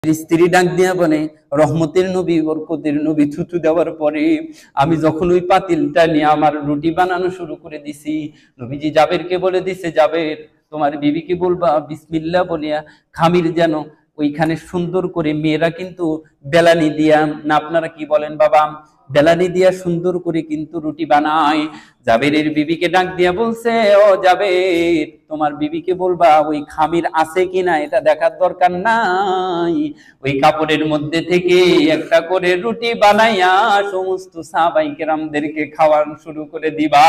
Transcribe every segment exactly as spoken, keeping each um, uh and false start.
স্ত্রী ডাক দিয়া বলে, রহমতের নবী বরকতের নবী থুতু দেওয়ার পরে আমি যখন ওই পাতিলটা নিয়ে আমার রুটি বানানো শুরু করে দিছি, নবীজি জাবেরকে বলে দিছে, জাবের তোমার বিবিকে বলবা বিসমিল্লাহ বলিয়া খামির যেন ওইখানে সুন্দর করে, মেয়েরা কিন্তু বেলানি দিয়া না, আপনারা কি বলেন বাবা, বেলানি দিয়া সুন্দর করে কিন্তু রুটি বানায়। জাবেরের বিবিকে ডাক দিয়া বলছে, ও জাবের তোমার বিবিকে বলবা ওই খামির আছে কিনা এটা দেখার দরকার নাই, ওই কাপড়ের মধ্যে থেকে একটা করে রুটি বানাইয়া সমস্ত সাহাবায়ে কেরামদেরকে খাওয়ানো শুরু করে দিবা।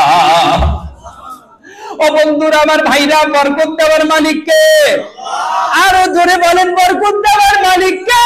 ও বন্ধুরা আমার ভাইরা, বরকত দেওয়ার মালিক কে? আরো জোরে বলেন, বরকত দেওয়ার মালিক কে?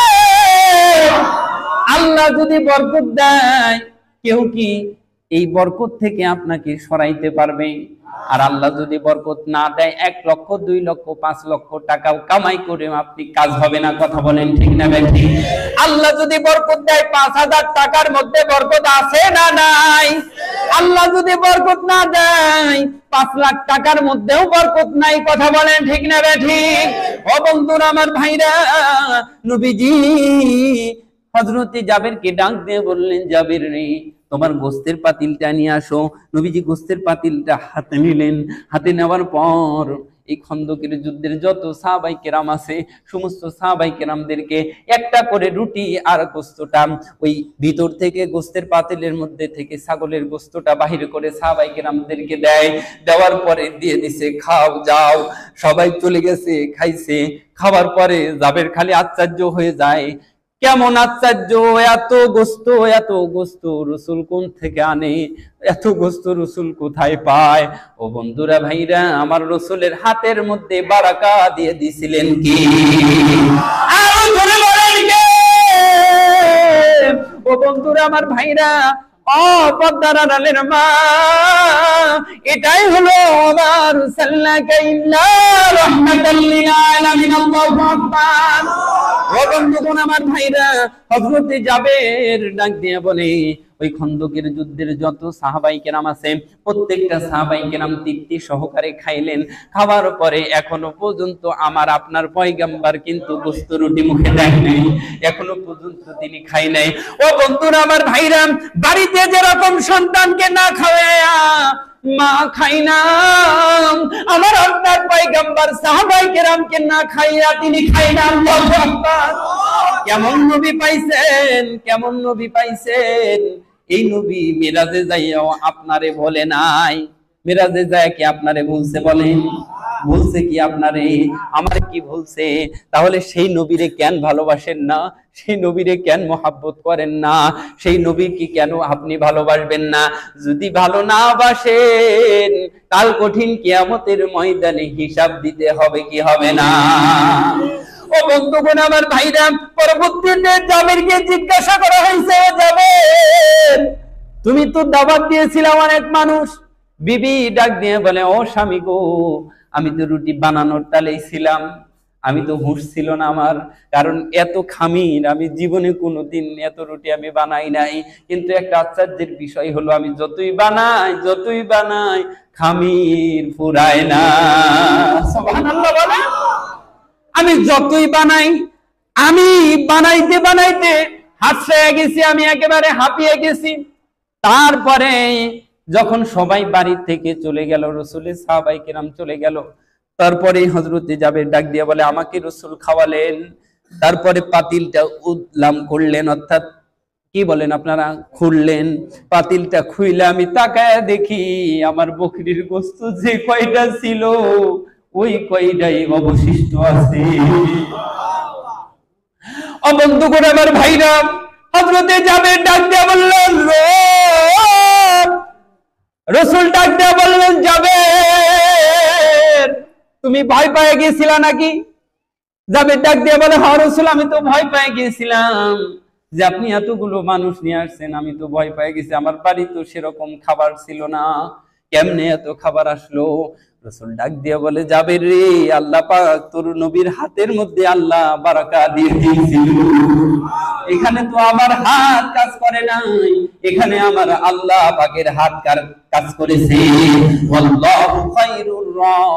আল্লাহ যদি বরকত দেয়, কেউ কি এই বরকত থেকে আপনাকে সরাইতে পারবে? আর আল্লাহ যদি বরকত না দেয়, এক লক্ষ দুই লক্ষ পাঁচ লক্ষ টাকাও কামাই করে আপনি কাজ হবে না। কথা বলেন ঠিক না ব্যক্তি? আল্লাহ যদি বরকত দেয়, পাঁচ হাজার টাকার মধ্যে বরকত আছে না নাই? আল্লাহ যদি বরকত না দেয়, পাঁচ লাখ টাকার মধ্যেও বরকত নাই। কথা বলেন ঠিক না ব্যক্তি? ও বন্ধুরা আমার ভাইরা, নবীজি হযরতে জাবেরকে ডাক দিয়ে বললেন, জাবের রে তোমার গোস্তের পাতিলটা নিয়ে আসো। নবীজি গোস্তের পাতিলটা হাতে নিলেন। হাতে নেওয়ার পর এই খন্দকের যুদ্ধের যত সাহাবায়ে কেরাম আছে, সমস্ত সাহাবায়ে কেরামদেরকে একটা করে রুটি আর গোস্তটা ওই ভিতর থেকে গোস্তের পাতিলের মধ্যে থেকে ছাগলের গোস্তটা বাহির করে সাহাবায়ে কেরামদেরকে দেয়। দেওয়ার পরে দিয়ে দিছে, খাও যাও। সবাই চলে গেছে, খাইছে। খাওয়ার পরে জাবের খালি আশ্চর্য হয়ে যায়, কেমন আশ্চর্য, এত গোস্ত এত গোস্ত রাসূল কোন থেকে আনে, এত গোস্ত রাসূল কোথায় পায়? ও বন্ধুরা ভাইরা, আমার রাসূলের হাতের মধ্যে বারাকা দিয়ে দিছিলেন কি? আরো জোরে বলেন কে? ও বন্ধুরা আমার ভাইরা, ও পদ্মার আড়ালের মা, এটাই হলো আমার সাল্লাকা ইল্লা রাহমাতাল লিল আলামিন। আল্লাহু আকবার। ও বন্ধুগণ আমার ভাইরা, হযরতে জাবের ডাক দিয়ে বলে, ওই খন্দকের যুদ্ধের যত সাহাবায়ে কেরাম আছে, প্রত্যেকটা সাহাবায়ে কেরাম তৃপ্তি সহকারে খাইলেন। খাওয়ার পরে এখনো পর্যন্ত আমার আপনার পয়গম্বর কিন্তু গোস্ত রুটি মুখে দেয় নাই, এখনো পর্যন্ত তিনি খাই নাই। ও বন্ধুরা আমার ভাইরা, বাড়িতে যেরকম সন্তানকে না খাওয়ায়া মা খাই না, আমার আপনার পয়গম্বর সাহাবায়ে কেরামকে না খাইয়া তিনি খাই না। আল্লাহু আকবার। কেমন নবী পাইছেন, কেমন নবী পাইছেন? এই নবী মিরাজে যাইয়াও আপনারে বলে নাই। মিরাজে যায় কি আপনারে বলছে? বলেন, বলছে কি আপনারে? আমার কি বলছে? তাহলে সেই নবীরে কেন ভালোবাসেন না? সেই নবীরে কেন মহাব্বত করেন না? সেই নবীকে কেন আপনি ভালোবাসবেন না? যদি ভালো না বাসেন, কাল কঠিন কিয়ামতের ময়দানে হিসাব দিতে হবে কি হবে না? ও বন্ধুগণ আমার ভাইরা, পরবর্তীতে জাবেরকে জিজ্ঞাসা করা হয়েছে, জাবের তুমি তো দাওয়াত দিয়েছিলে অনেক মানুষ। বিবি ডাক দিয়ে বলে, ও স্বামী গো, আমি তো রুটি বানানোর তালেই ছিলাম, আমি তো হুঁশ ছিল না আমার, কারণ এত খামির আমি জীবনে কোনোদিন এত রুটি আমি বানাই নাই। কিন্তু একটা আশ্চর্যের বিষয় হলো, আমি যতই বানাই যতই বানাই খামির ফুরায় না। সুবহানাল্লাহ বলে। আমি যতই বানাই, আমি বানাইতে বানাইতে হাঁপিয়ে গেছি, আমি একেবারে হাঁপিয়ে গেছি। তারপরে যখন সবাই বাড়ি থেকে চলে গেল, রাসূলের সাহাবায়ে কেরাম চলে গেল, তারপরে হযরতে জাবের ডাক দিয়ে বলে, আমাকে রাসূল খাওয়ালেন। তারপরে পাতিলটা উদলাম করলেন, অর্থাৎ কি বলেন আপনারা, খুললেন। পাতিলটা খুইলে আমি তাকায় দেখি আমার বকরির গোশত যে কয়টা ছিল ওই কয়টাই অবশিষ্ট আছে। ও বন্ধুগণ আমার ভাইরা, হযরতে জাবের ডাক দিয়ে বললেন, রাসূল ডাক দিয়ে বললেন, জাবের তুমি ভয় পেয়ে গিয়েছিলা নাকি? জাবের ডাক দিয়ে বলে, হ্যাঁ রাসূল, আমি তো ভয় পেয়ে গিয়েছিলাম যে আপনি এতগুলো মানুষ নিয়ে আসছেন, আমি তো ভয় পেয়ে গেছি, আমার বাড়ি তো সেরকম খাবার ছিল না, কেমনে এত খাবার আসলো? রাসূল ডাক দিয়ে বলে, জাবের রে, আল্লাহ পাক তোর নবীর হাতের মধ্যে আল্লাহ বারাকা দিয়ে দিয়েছিল। এখানে তো আমার হাত কাজ করে নাই, এখানে আমার আল্লাহ পাকের হাত কাজ করেছে। আল্লাহু খায়রুর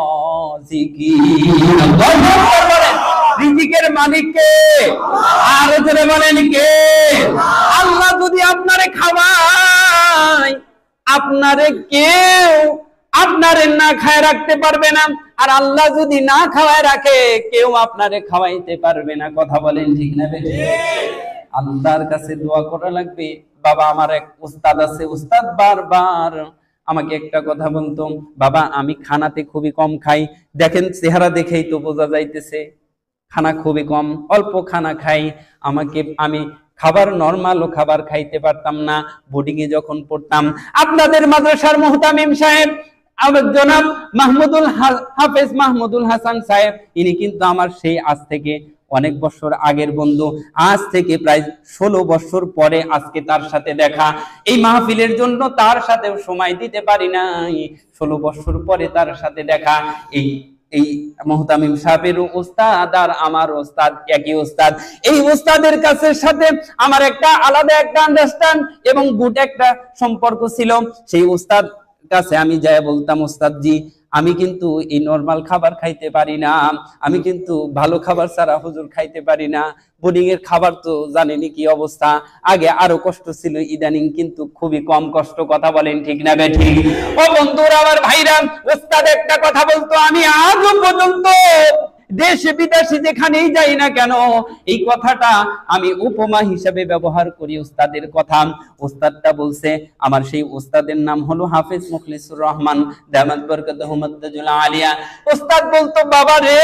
রাযিকিন। আল্লাহু আকবার বলেন। রিজিকের মালিক কে? আরো জোরে বলেন কে? আল্লাহ যদি আপনারে খাওয়ায়, আপনারে কেউ আপনারে না খায় রাখতে পারবে না, আর আল্লাহ যদি না খাওয়ায় রাখে কেউ আপনারে খাওয়াইতে পারবে না। কথা বলেন ঠিক না বেঠিক? আল্লাহর কাছে দোয়া করা লাগবে। বাবা, আমার এক উস্তাদ আছে, উস্তাদ বারবার আমাকে একটা কথা বলতো, বাবা আমি খানাতে খুবই কম খাই, দেখেন চেহারা দেখেই তো বোঝা যাইতেছে খানা খুবই কম, অল্প খানা খাই। আমাকে আমি খাবার নরমালও খাবার খাইতে পারতাম না বোর্ডিং এ যখন পড়তাম। আপনাদের মাদ্রাসার মুহতামিম সাহেব জনাব মাহমুদুল হাফেজ মাহমুদুল হাসান সাহেব, ইনি কিন্তু আমার সেই আজ থেকে অনেক বছর আগের বন্ধু। আজ থেকে প্রায় ষোলো বছর পরে আজকে তার সাথে দেখা। এই মাহফিলের জন্য তার সাথে সময় দিতে পারি নাই, ষোলো বছর পরে তার সাথে দেখা। এই এই মুহতামিম সাহেবের উস্তাদ আর আমার উস্তাদ একই উস্তাদ। এই উস্তাদের কাছে সাথে আমার একটা আলাদা একটা আন্ডারস্ট্যান্ড এবং গুড একটা সম্পর্ক ছিল। সেই উস্তাদ কাছে আমি যাই বলতাম, উস্তাদ জি আমি কিন্তু এই নরমাল খাবার খাইতে পারি না, আমি কিন্তু ভালো খাবার ছাড়া হুজুর খাইতে পারি না। বোর্ডিং এর খাবার তো জানেনি কি অবস্থা, আগে আরো কষ্ট ছিল, ইদানিং কিন্তু খুবই কম কষ্ট। কথা বলেন ঠিক না বেঠিক? ও বন্ধুরা, আমার ভাইরা, উস্তাদ একটা কথা বলতো, আমি আজও পর্যন্ত দেশে বিদেশে যেখানেই যাই না কেন এই কথাটা আমি উপমা হিসেবে ব্যবহার করি উস্তাদের কথা। উস্তাদটা বলছে, আমার সেই উস্তাদের নাম হলো হাফেজ মুখলিসুর রহমান দামাত বরকাতুহু মাদ্দাজুল আলিয়া। উস্তাদ বলতো, বাবা রে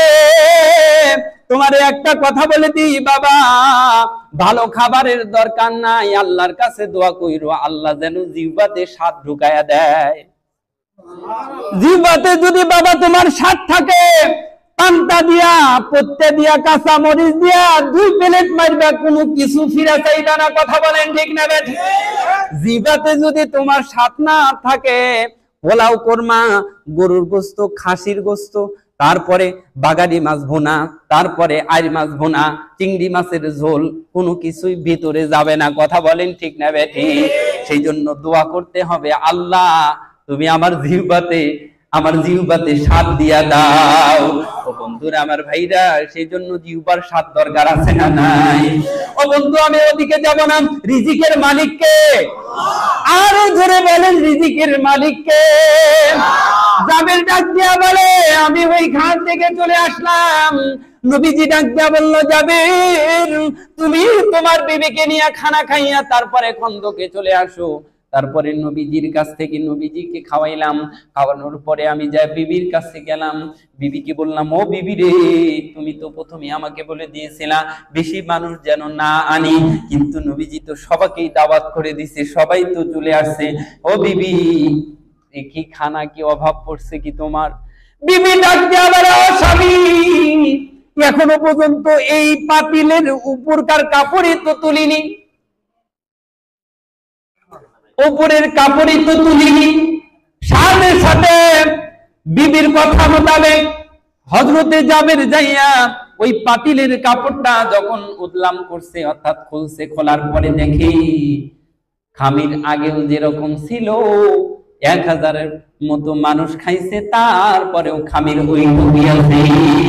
তোমারে একটা কথা বলে দিই বাবা, ভালো খাবারের দরকার নাই, আল্লাহর কাছে দোয়া কইরো আল্লাহ যেন জিহ্বাতে স্বাদ ঢুকায়া দেয়। জিহ্বাতে যদি বাবা তোমার স্বাদ থাকে, পান্তা দিয়া পত্তে দিয়া কাঁচা মরিচ দিয়া দুই প্লেট মারবা, কোনো কিছু ফিরা চাইবা না। কথা বলেন ঠিক না বেঠিক? জিহ্বাতে যদি তোমার স্বাদ না থাকে, পোলাও কোরমা, গরুর গোস্ত, খাসির গোস্ত, তারপরে বাগারি মাছ ভুনা, তারপরে আইর মাছ ভুনা, চিংড়ি মাছের ঝোল, কোনো কিছুই ভিতরে যাবে না। কথা বলেন ঠিক না বেঠিক? সেই জন্য দোয়া করতে হবে, আল্লাহ তুমি আমার জিহ্বাতে আমার জিহ্বাতে স্বাদ দিয়া দাও। ও বন্ধুরা, আমার ভাইরা, সেই জন্য জিহ্বার স্বাদ দরকার আছে না নাই? ও বন্ধু, আমি ওদিকে যাব না। রিজিকের মালিক কে? আরো জোরে বলেন, রিজিকের মালিক কে? জাবের ডাক দিয়া বলে, আমি ওইখান থেকে চলে আসলাম। নবীজি ডাক দিয়া বলল, জাবের তুমি তোমার বিবিকে নিয়ে খানা খাইয়া তারপরে খন্দকে চলে আসো। তারপরে নবীজির কাছ থেকে নবীজিকে খাওয়াইলাম, খাওয়ানোর পরে আমি যাই বিবির কাছে গেলাম, বিবিকে বললাম, ও বিবি রে তুমি তো প্রথমে আমাকে বলে দিয়েছিলা বেশি মানুষ যেন না আনি, কিন্তু নবীজি তো সবাইকেই দাওয়াত করে দিছে, সবাই তো চলে আসছে, ও বিবি কি খানা কি অভাব পড়ছে কি তোমার? বিবি ডাক দিয়া বলে, ও স্বামী এখনো পর্যন্ত এই পাতিলের উপরকার কাপড়ই তো তুলিনি, উপরের কাপড়ই তো তুলিনি। সাথে সাথে বিবির কথা মোতাবেক হযরতে জাবের যাইয়া ওই পাতিলের কাপড়টা যখন উদলাম করছে, অর্থাৎ খুলছে, খোলার পরে দেখি খামির আগেও যেরকম ছিল, এক হাজারের মতো মানুষ খাইছে, তারপরেও খামির ওই টুকি আছে।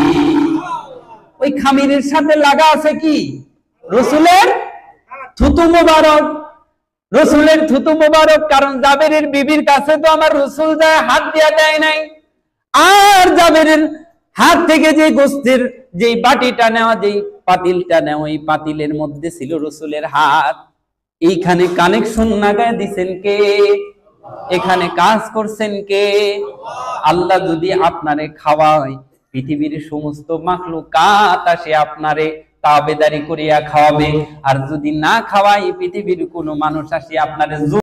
ওই খামিরের সাথে লাগা আছে কি? রসুলের থুতু মোবারক। রসুলের থুতু মোবারক, কারণ জাবেরের বিবির কাছে তো আমার রসুল যায় হাত দিয়া দেয় নাই। আর জাবেরের হাত থেকে যে গোস্তের যে বাটিটা নেওয়া, যে পাতিলটা নেওয়া, এই পাতিলের মধ্যে ছিল রসুলের হাত। এইখানে কানেকশন লাগায় দিছেন কে? এখানে কাজ করছেন কে? আল্লাহ যদি আপনারে খাওয়ায়, পৃথিবীর সমস্ত মাখলুকাত আসে আপনারে তাবেদারি করিয়া খাওয়াবে, আর যদি না খাওয়াই পৃথিবীর কোনো মানুষ আসি আপনারে